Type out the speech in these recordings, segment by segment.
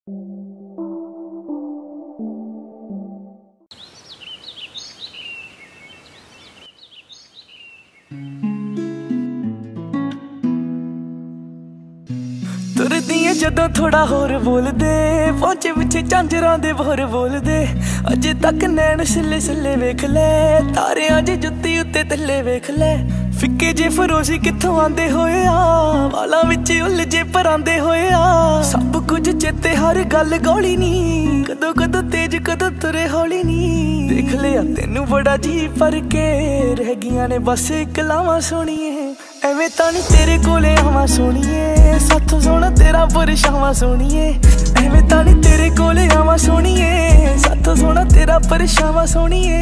तुरदियां जदों थोड़ा होर बोल दे, पहुंचे पिछे झांजरां दे बोर बोल दे। अजे तक नैन सिले सिले वेख ले, तारे अज जुत्ती उत्ते तले वेख ले। फिक्के जे फरोशी कित्थों आंदे होए आ, वालां विच उलझे परांदे होए आ। सब कुछ चेते हर गल गौली नी, कदों कदों तेज कदों तुरे हौली नी। देख लिया तेनू बड़ा जी पर के, रह गियां ने बस इक लावां सोहणीए। एवें तां नी तेरे कोले आवां सोहणीए, साथों सोहना तेरा परछावां सोहणीए। एवें तां नी तेरे कोले आवां सोहणीए, साथों सोहना तेरा परछावां सोहणीए।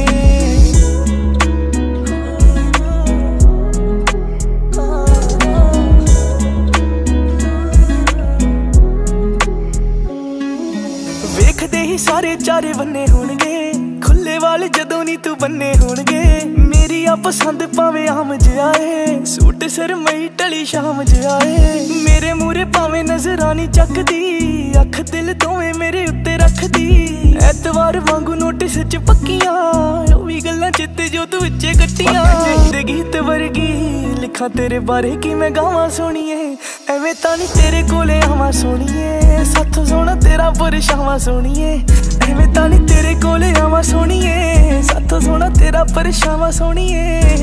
वेखदे ही सारे चारे बन्ने होणगे, खुले वाल जदों नी तू बन्ने होणगे। मेरी आ पसंद भावें आम जिहा ऐ, सूट सरमई ढली शाम जिहा ऐ। मेरे मूहरे भावें नजरां नी चकदी, अख दिल दोवें मेरे उत्ते रखदी। ऐतवार वांगू नोटिस च पक्कियां, ओह वी गल्लां चेते जो तू विचे कट्टियां। दे गीत वर्गी लिखां तेरे बारे कि मैं गावां सोहणीए। एवें तां नी तेरे कोले आवां सोहणीए, साथों सोहना तेरा परछावां सोहणीए। एवें तां नी तेरे कोले आवां सोहणीए, साथों सोहना तेरा परछावां सोहणीए।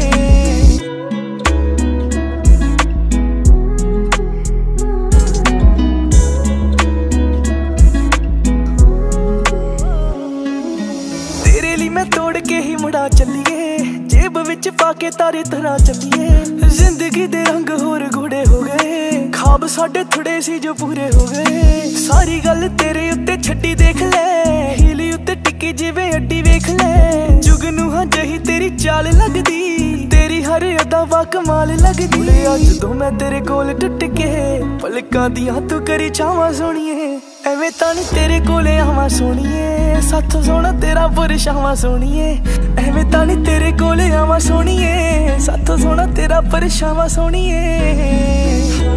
तेरे लिए मैं तोड़ के ही मुड़ा चलिए, जेब विच पाके तारे तरह चलिए। जिंदगी दे रंग होर गूढ़े हो गए, ख्वाब साडे थोड़े सी जो पूरे हो गए। सारी गल तेरे उत्ते छड्डी देख ले, हीली उत्ते टिकी जिवें अड्डी वेख ले। जुगनू हां जही तेरी चाल लगदी, तेरी हर अदा बा कमाल लगदी। जदों मैं तेरे कोल टुट के, पलकां दियां तू करी छावां सोहणीए। एवें तां नी तेरे कोले आवां सोहणीए, साथों सोहना तेरा परछावां सोहणीए। एवें तां नी तेरे कोले आवां सोहणीए, साथों सोहना तेरा परछावां सोहणीए।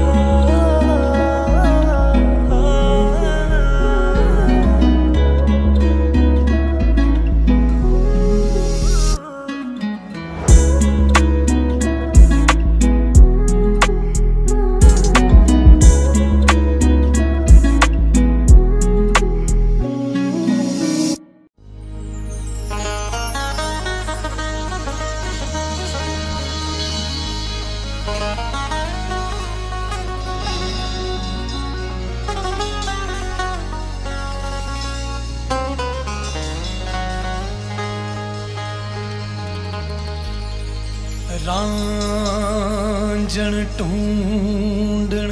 रांझण ढूंढण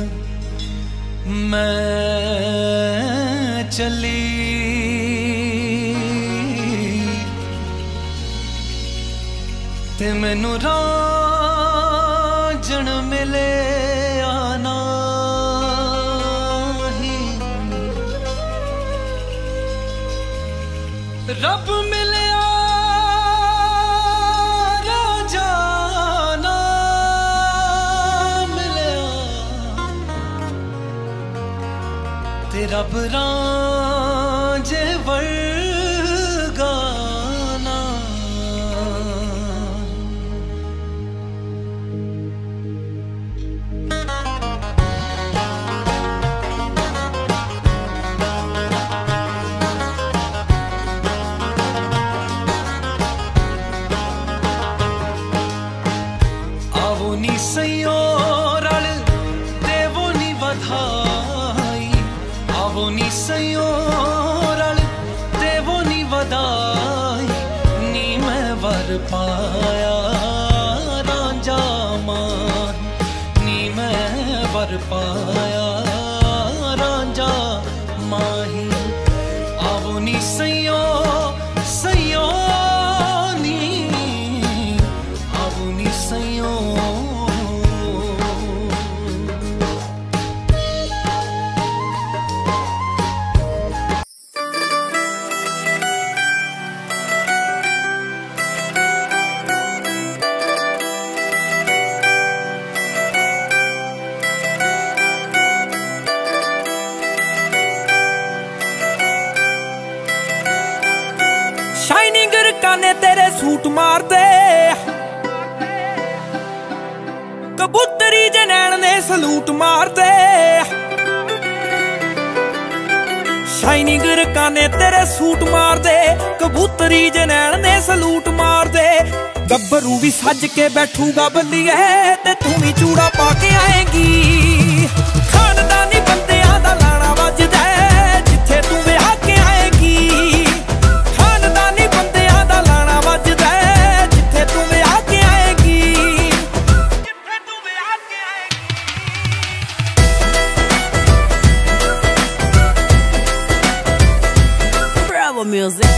मैं चली, ते मैनू रांझण मिले आना ही। रब मिले रब रांझे वर्गा ना। आवो नी सैयो रल देवो नी बधाई, आवो नी सैयो रल देवो नी वधाई। नी मैं वर पाया रांझा मान, नी मैं वर पाया रांझा माही। आवो नी सैयो सैयो नी, आवो नी सैयो। काने तेरे सूट मारते, कबूतरी जे नैन ने सलूट मारते। शाइनिंग काने तेरे सूट मारते, कबूतरी जे नैन ने सलूट मारते। गब्बरू भी सज के बैठूगा बल्लिए, ते तू भी चूड़ा पा के आएगी। खानदानी बंदियां दा लाना वजदा जिथे तू विआह के आएगी। खानदानी बंदियां दा लाना वजदा जिथे तू विआह के आएगी। जिथे तू विआह के आएगी। Bravo music।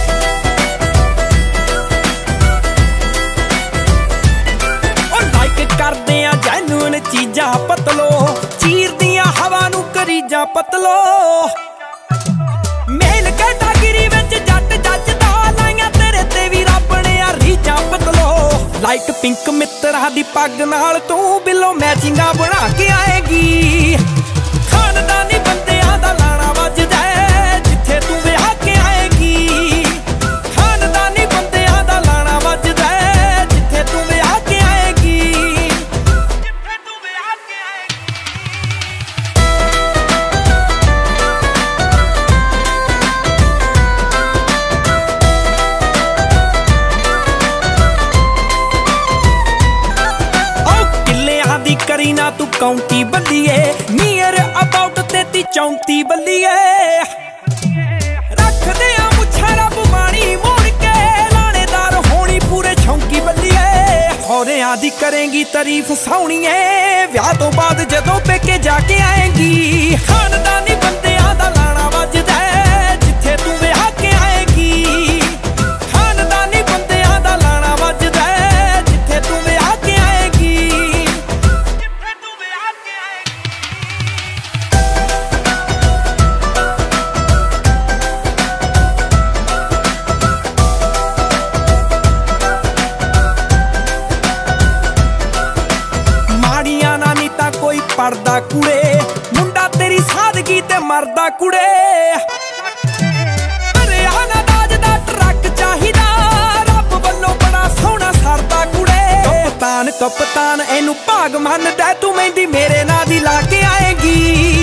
करदे आ जैनून चीजां पतलो, चीर दियां हवा नू करीजां पतलो। मेल कैटागिरी विच जट जचदा, लाइयां तेरे ते भी रब ने आ रीजां पतलो। लाइट पिंक मित्तरा दी पग नाल तू बिलो मैचिंगां बना के आएगी। खानदानी बंदियां दा लाना वजदा जिथे तू विआह के आएगी। खानदानी बंदियां दा लाना वजदा जिथे तू विआह के आएगी। करी ना तू काउंटी बल्लिए, नियर अबाउट 33-34 बल्लिए। रख दे मुछा रब माणी मोड़ के, लानेदार होनी पूरे छौंकी बल्लिए। होरियां दी करेंगी तारीफ सोहणीए, विआह तो बाद जदों पेके जाके आएगी। खानदानी बंदियां दा लाना वजदा जिथे तू विआह के आएगी। खानदानी बंदियां दा लाना वजदा जिथे तू विआह के आएगी। कोई पड़दा कुड़े, मुंडा तेरी सादगी ते मरदा कुड़े। हरियाणा दाज दा ट्रक चाहिदा, रब वल्लों बड़ा सोहना सरदा कुड़े। कप्तान कप्तान एनू भाग मनदा, तू मेहंदी मेरे नाल दी ला के आएगी।